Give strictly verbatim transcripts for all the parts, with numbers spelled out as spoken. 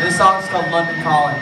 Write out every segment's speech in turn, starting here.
This song's called London Calling.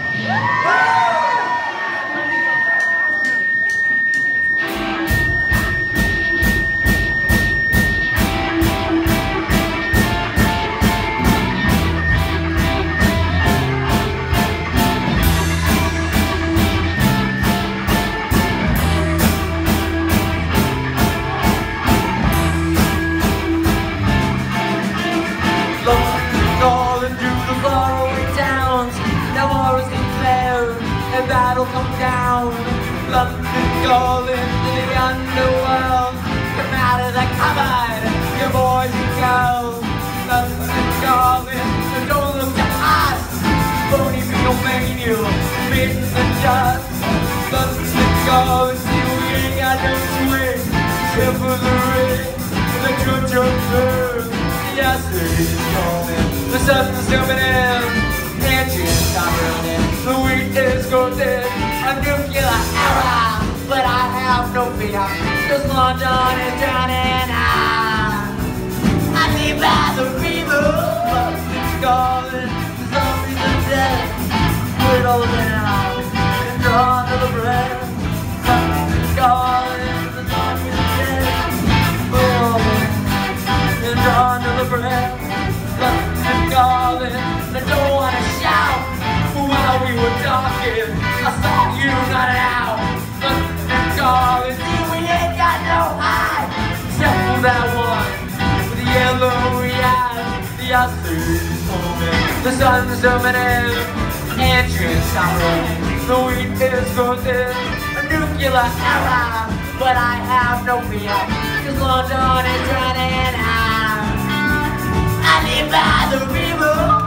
Battle come down, London calling to the underworld. Come out of the cupboard, you boys and girls. London calling, so don't look to us. Phony Beatlemania, spitting the dust. London calling, see we ain't got no swing. Except for the ring, the church of birds. Yes, it's calling, the sun's zooming in. Can't you stop running? The wheat is golden, a nuclear error, but I have no fear, cause London is drowning out. I live by the river, it's calling, the zombies are dead. Put it all down, and draw another breath. It's calling, the zombies are dead. Put it all down, and draw another breath. It's calling, I don't wanna shout. While we were talking, I saw you not out. London calling, see we ain't got no eye, except for that one with the yellow eyes. The ice is moving, the sun's zooming in, engines are running, the wheat is golden, a nuclear error, but I have no fear, cause London is drowning out. I live by the river.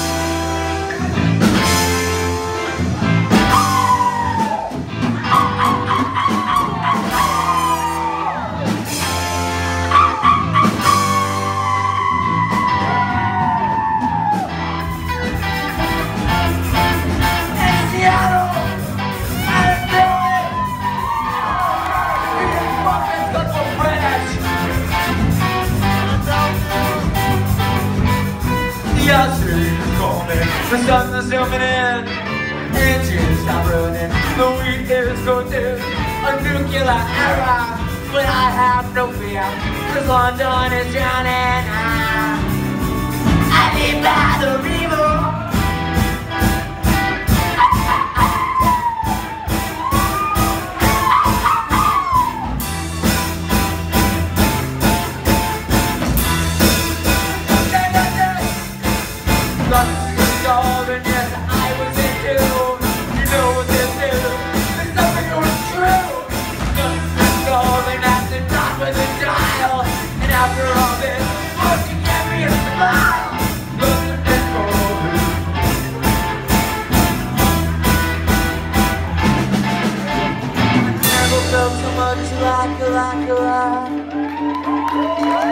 The sun is zooming in, engines stop running, the wheat is golden, a nuclear error, but I have no fear, cause London is drowning out. I live by the river. Like, like, like.